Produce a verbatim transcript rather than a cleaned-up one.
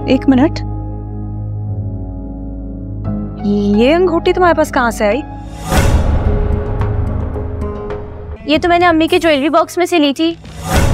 एक मिनट, ये अंगूठी तुम्हारे पास कहाँ से आई? ये तो मैंने अम्मी के ज्वेलरी बॉक्स में से ली थी।